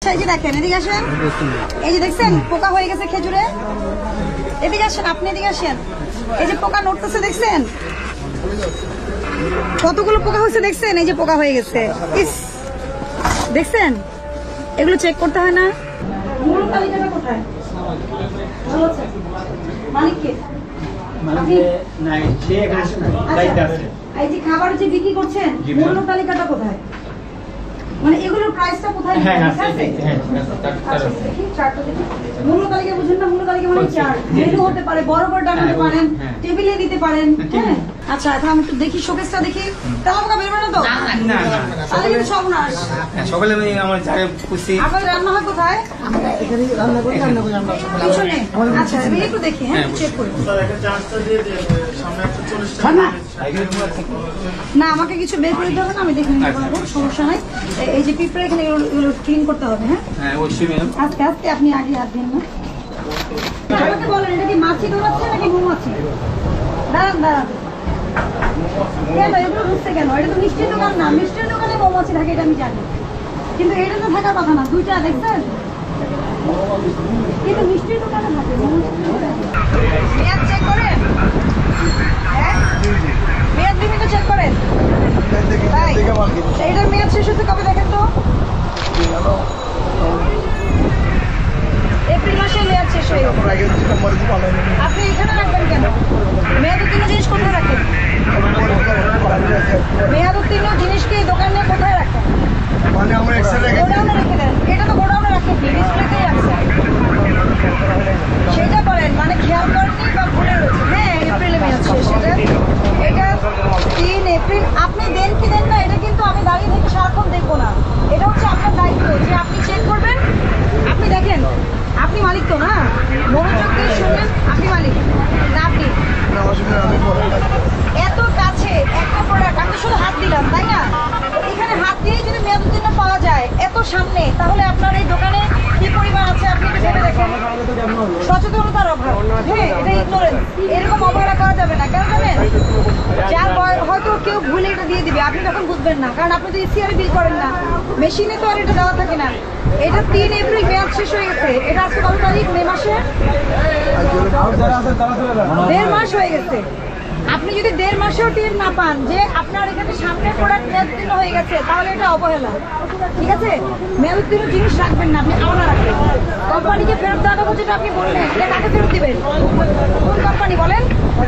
এই যে দেখেন, এদিকে আসেন। এই যে দেখছেন পোকা হয়ে গেছে খেজুরে। এদিকে আসেন, আপনি এদিকে আসেন। এই যে পোকা নড়তেছে দেখছেন, কতগুলো পোকা হয়েছে দেখছেন। এই যে পোকা হয়ে গেছে, ইস দেখছেন। এগুলো চেক করতে হয় না? মূল তালিকাটা কোথায়? মালিক কে? এই যে খাবার যে বিক্রি করছেন, মূল্য তালিকাটা কোথায়? মানে এগুলোর প্রাইসটা কোথায়? মূল্য তালিকা বুঝেন না? মূল্য তালিকা মানে চার্ট মেনু হতে পারে, বড় বড় টানাতে পারেন, টেবিলে দিতে পারেন। হ্যাঁ আচ্ছা, এখন আমি একটু দেখি শোকেসটা দেখি। তালা পোকা বেরোবে না তো? না তাহলে কিন্তু সর্বনাশ। সকালে আমি আমার চায়ে খুশি। আপনাদের রান্না হয় কোথায়? আমরা এখানে রান্না করি, পিছনে। আচ্ছা আমি একটু দেখি, হ্যাঁ চেক করি। না আমাকে কিছু বের করে দিতে হবে না, আমি দেখে নিতে পারবো, সমস্যা নাই। এই যে পিঁপড়ে এখানে এগুলো ক্লিন করতে হবে। হ্যাঁ আজকে আজকে আপনি আগে হাত দিন না। আমাকে বলেন এটা কি মাছি দৌড়াচ্ছে নাকি মৌমাছি? দাঁড়ান দাঁড়ান, কেন এগুলো ঢুকছে কেন? এটা তো মিষ্টির দোকান না, মিষ্টির দোকানে মৌমাছি থাকে এটা আমি জানি, কিন্তু এটা তো থাকার কথা না। দুইটা দেখছেন, কিন্তু মিষ্টির দোকানে থাকে। মেয়াদ চেক করেন? হ্যাঁ মেয়াদ বিভিন্ন চেক করেন। এইটার মেয়াদ শেষ হচ্ছে কবে দেখেন তো? এপ্রিল মাসে মেয়াদ শেষ হয়ে গেছে। আপনি এখানে রাখবেন কেন? মেয়াদ উত্তীর্ণ জিনিস কোথায় রাখেন? মেয়াদ উত্তীর্ণ জিনিসকে দোকানে কোথায় রাখেন? গোডাউনে রেখে দেন। এটা তো গোডাউনে রাখেন, ডিসপ্লেতেই রাখছেন। সেটা করেন, মানে খেয়াল করেননি বা ভুলে রয়েছে। হ্যাঁ এপ্রিলে মেয়াদ শেষ। এটা 3 এপ্রিল। আপনি দেন কি দেন না এটা কিন্তু আমি দাঁড়িয়ে থেকে সারাক্ষণ দেখবো না। এটা হচ্ছে আপনার দায়িত্ব যে আপনি চেক করবেন। আপনি দেখেন, আপনি মালিক তো না? মনোযোগ দিয়ে শুনবেন। আপনি মালিক না? আপনি এত কাছে একটা প্রোডাক্ট, আমি তো শুধু হাত দিলাম তাই না? এখানে হাত দিয়েই যদি মেয়াদ উত্তীর্ণ পাওয়া যায় এত সামনে, তাহলে আপনার এই দোকানে কি পরিমাণ আছে আপনি একটু ভেবে দেখেন। সচেতনতার অভাব। হ্যাঁ এটা ইগনোরেন্স। এরকম অবহেলা করা যাবে না। কেন জানেন? যার হয়তো কেউ ভুলে এটা দিয়ে দিবে, আপনি তখন বুঝবেন না, কারণ আপনি তো ইসিআর বিল করেন না, মেশিনে তো আর এটা দেওয়া থাকে না। এটা 3 এপ্রিল মেয়াদ শেষ হয়ে গেছে। এটা আজকে কত তারিখ? মে মাসে 1.5 মাস হয়ে গেছে। আপনি যদি 1.5 মাসেও টের না পান যে আপনার এখানে সামনে প্রোডাক্ট মেয়াদ উত্তীর্ণ হয়ে গেছে, তাহলে এটা অবহেলা। ঠিক আছে? মেয়াদ উত্তীর্ণ জিনিস রাখবেন না, আপনি আলাদা রাখবেন। কোম্পানিকে ফেরত দেওয়ার কথা যেটা আপনি বললেন, এটা কাকে ফেরত দিবেন? কোন কোম্পানি বলেন?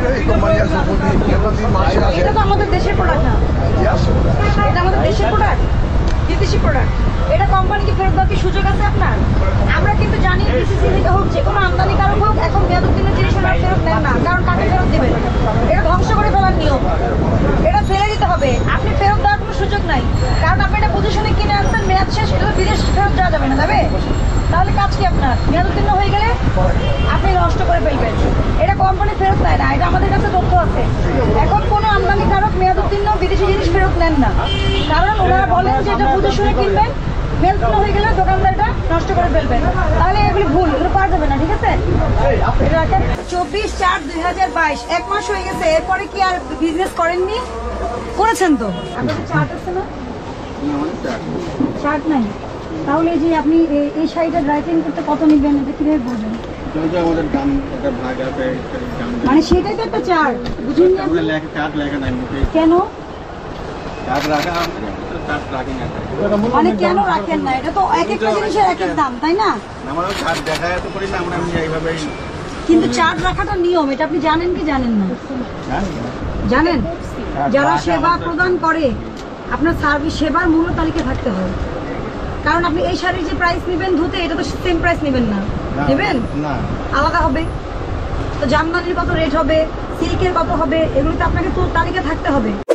এটা তো আমাদের দেশের প্রোডাক্ট না, এটা আমাদের দেশের প্রোডাক্ট, বিদেশি প্রোডাক্ট। এটা কোম্পানিকে ফেরত দেওয়ার কি সুযোগ আছে আপনার? আমরা কিন্তু জানি বিসিসি থেকে হোক, যে কোনো আমদানিকারক হোক, এখন মেয়াদ উত্তীর্ণ জিনিস ওনারা ফেরত নেন না। কারণ কাকে ফেরত দেবেন? এটা ধ্বংস করে ফেলার নিয়ম, এটা ফেলে দিতে হবে। আপনি ফেরত দেওয়ার কোনো সুযোগ নাই, কারণ আপনি এটা পজিশনে কিনে আসছেন, মেয়াদ শেষ, এটা বিদেশ ফেরত দেওয়া যাবে না, যাবে? তাহলে কাজ কি আপনার? মেয়াদ উত্তীর্ণ হয়ে গেলে আপনি নষ্ট করে ফেলবেন। এটা কোম্পানি ফেরত দেয় না, এটা আমাদের কাছে তথ্য আছে। এখন কোনো আমদানিকারক মেয়াদ উত্তীর্ণ বিদেশি জিনিস ফেরত নেন না, কারণ ওনারা বলেন যে এটা পজিশনে কিনবেন, মেয়াদ উত্তীর্ণ হয়ে গেলে দোকানদার এটা নষ্ট করে ফেলবেন। তাহলে এগুলি ভুল, এগুলো পাওয়া যাবে না। ঠিক আছে? 24/4/2022 1 মাস হয়ে গেছে। এরপরে কি আর বিজনেস করেননি? করেছেন তো। আপনাদের চার্ট আছে না? চার্ট নাই। তাহলে যে আপনি এই শাড়িটা ড্রাই ক্লিন করতে কত নেবেন এটা কিভাবে বলবেন? মানে সেটাই তো একটা চার্ট, বুঝুন না? কেন? মানে কেন রাখেন না? এটা তো এক একটা জিনিসের এক এক দাম, তাই না? কিন্তু চার্ট রাখাটা নিয়ম, এটা আপনি জানেন কি জানেন না? জানেন? যারা সেবা প্রদান করে, আপনার সার্ভিস সেবার মূল্য তালিকা থাকতে হয়। কারণ আপনি এই শাড়ির যে প্রাইস নেবেন ধুতে, এটা তো সেম প্রাইস নেবেন না, নেবেন আলাদা হবে। তো জামদানির কত রেট হবে, সিল্কের কত হবে, এগুলো তো আপনাকে তো তালিকা থাকতে হবে।